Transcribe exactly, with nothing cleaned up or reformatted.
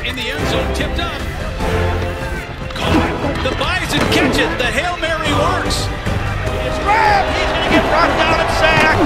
in the end zone, tipped up. Caught. The Bison catch it. The Hail Mary works. It's grabbed. He's going to get brought down and sacked.